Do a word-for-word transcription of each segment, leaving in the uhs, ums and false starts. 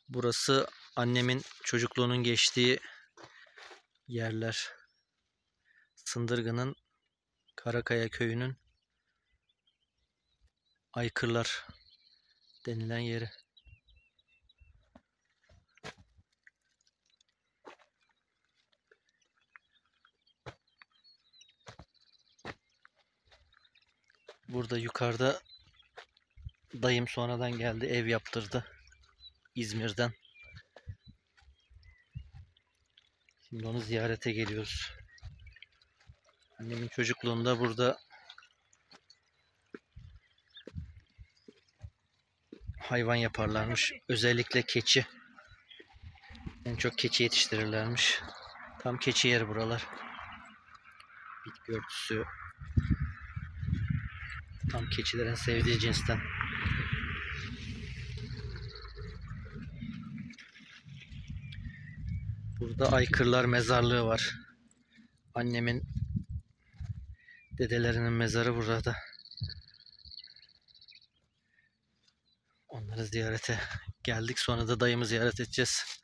Burası annemin çocukluğunun geçtiği yerler. Sındırgı'nın Karakaya köyünün Aykırlar denilen yeri. Burada yukarıda dayım sonradan geldi, ev yaptırdı İzmir'den. Şimdi onu ziyarete geliyoruz. Annemin çocukluğunda burada hayvan yaparlarmış. Özellikle keçi. En çok keçi yetiştirirlermiş. Tam keçi yeri buralar. Bitki örtüsü tam keçilerin sevdiği cinsten. Burada Aykırlar mezarlığı var. Annemin dedelerinin mezarı burada. Onları ziyarete geldik. Sonra da dayımı ziyaret edeceğiz.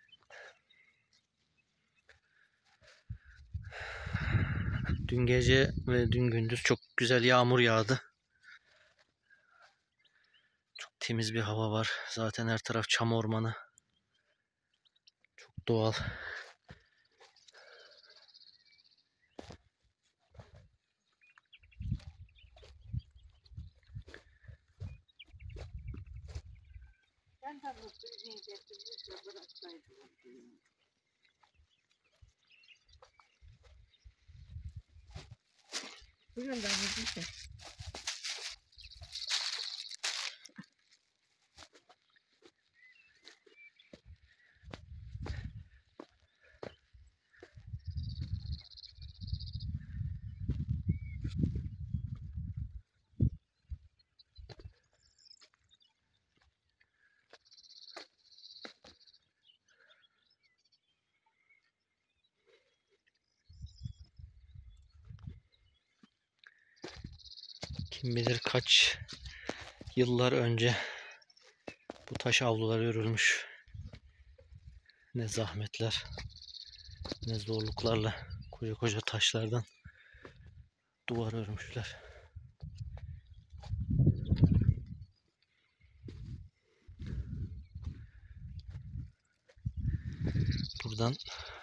Dün gece ve dün gündüz çok güzel yağmur yağdı. Çok temiz bir hava var. Zaten her taraf çam ormanı. Çok doğal. Ben de bu suyunu getirmişse bıraksaydım. Bugün de bu Kim bilir kaç yıllar önce bu taş avlular örülmüş. Ne zahmetler, ne zorluklarla koca koca taşlardan duvar örmüşler. Buradan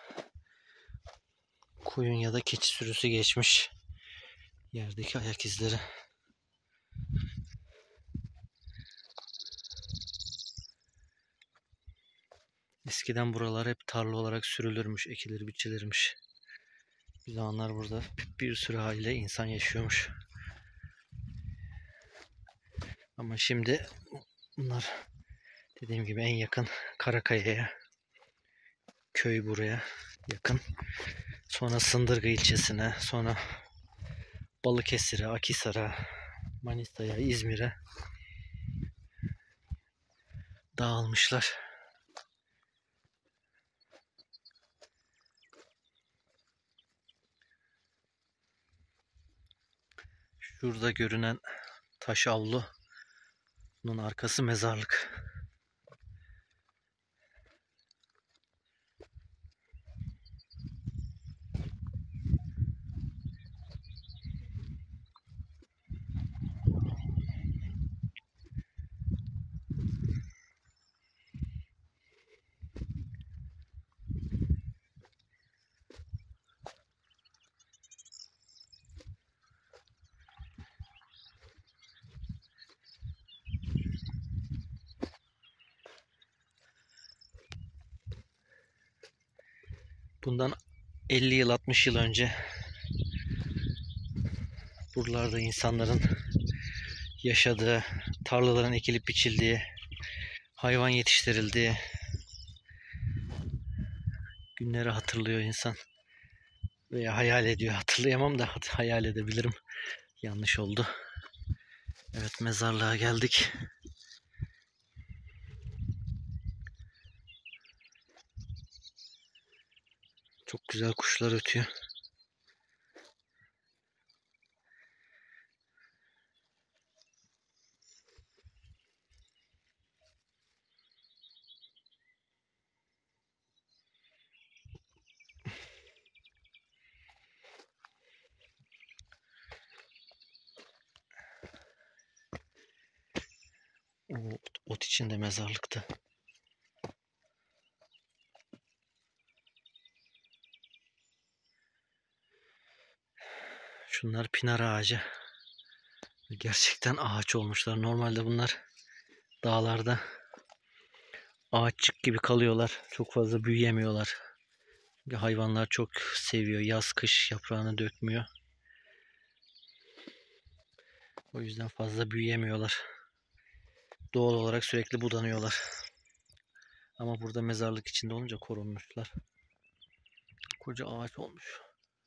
koyun ya da keçi sürüsü geçmiş. Yerdeki ayak izleri. Eskiden buralar hep tarla olarak sürülürmüş, ekilir, biçilirmiş. Bir zamanlar burada bir sürü aile insan yaşıyormuş. Ama şimdi bunlar dediğim gibi en yakın Karakaya'ya, köy buraya yakın. Sonra Sındırgı ilçesine, sonra Balıkesir'e, Akhisar'a, Manisa'ya, İzmir'e dağılmışlar. Şurada görünen taş avlunun arkası mezarlık. Bundan elli yıl altmış yıl önce buralarda insanların yaşadığı, tarlaların ekilip biçildiği, hayvan yetiştirildiği günleri hatırlıyor insan. Veya hayal ediyor. Hatırlayamam da hayal edebilirim. Yanlış oldu. Evet, mezarlığa geldik. Çok güzel kuşlar ötüyor. O ot içinde mezarlıktı. Şunlar pinar ağacı. Gerçekten ağaç olmuşlar. Normalde bunlar dağlarda ağaççık gibi kalıyorlar. Çok fazla büyüyemiyorlar. Çünkü hayvanlar çok seviyor. Yaz kış yaprağını dökmüyor. O yüzden fazla büyüyemiyorlar. Doğal olarak sürekli budanıyorlar. Ama burada mezarlık içinde olunca korunmuşlar. Koca ağaç olmuş.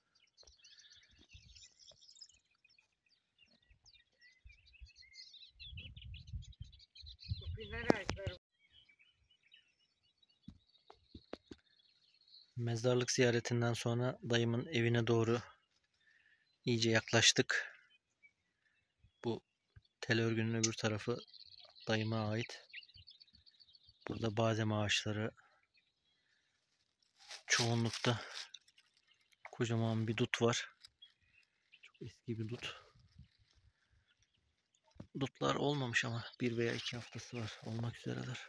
Mezarlık ziyaretinden sonra dayımın evine doğru iyice yaklaştık. Bu tel örgünün öbür tarafı dayıma ait. Burada badem ağaçları, çoğunlukta kocaman bir dut var. Çok eski bir dut. Dutlar olmamış ama bir veya iki haftası var. Olmak üzereler.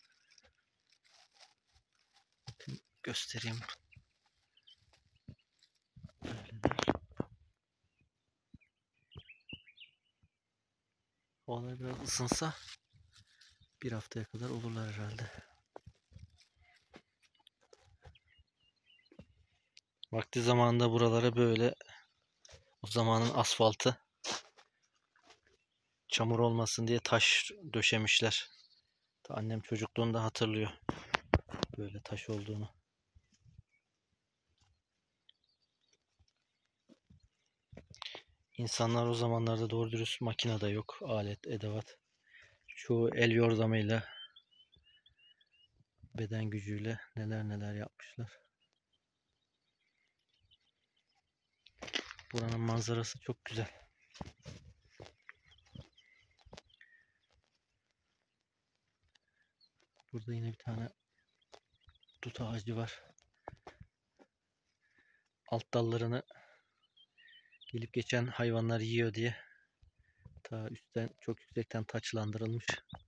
Bakın göstereyim. Böyleler. Havalar biraz ısınsa bir haftaya kadar olurlar herhalde. Vakti zamanında buralara böyle o zamanın asfaltı çamur olmasın diye taş döşemişler. Annem çocukluğunda hatırlıyor böyle taş olduğunu. İnsanlar o zamanlarda doğru dürüst makine de yok, alet, edevat. Çoğu el yordamıyla, beden gücüyle neler neler yapmışlar. Buranın manzarası çok güzel. Burada yine bir tane dut ağacı var. Alt dallarını gelip geçen hayvanlar yiyor diye ta üstten çok yüksekten taçlandırılmış.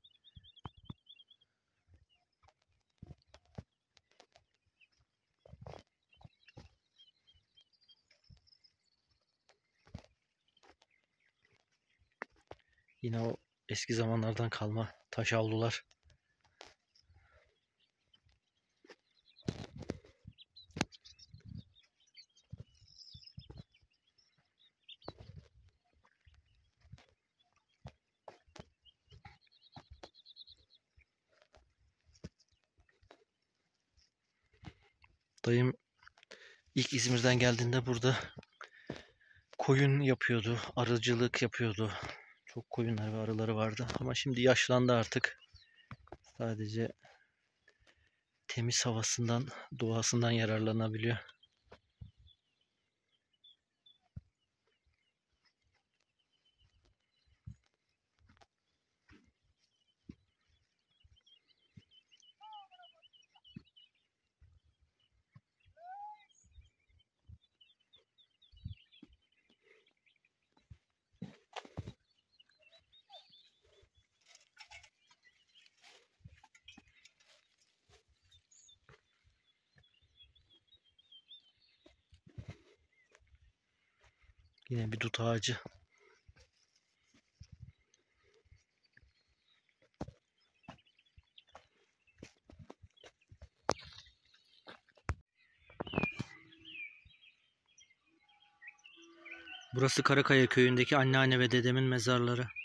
Yine o eski zamanlardan kalma taş avlular. Dayım ilk İzmir'den geldiğinde burada koyun yapıyordu, arıcılık yapıyordu. Çok koyunlar ve arıları vardı ama şimdi yaşlandı artık. Sadece temiz havasından, doğasından yararlanabiliyor. Yine bir dut ağacı. Burası Karakaya köyündeki anneanne ve dedemin mezarları.